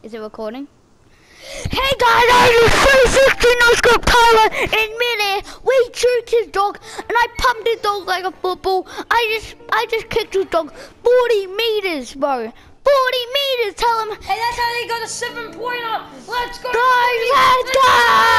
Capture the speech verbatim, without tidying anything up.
Is it recording? Hey guys, I was three sixty no scope Tyler in midair. We choked his dog and I pumped his dog like a football. I just I just kicked his dog forty meters, bro. forty meters, tell him. Hey, that's how they got a seven pointer. Let's go. Guys, let's go!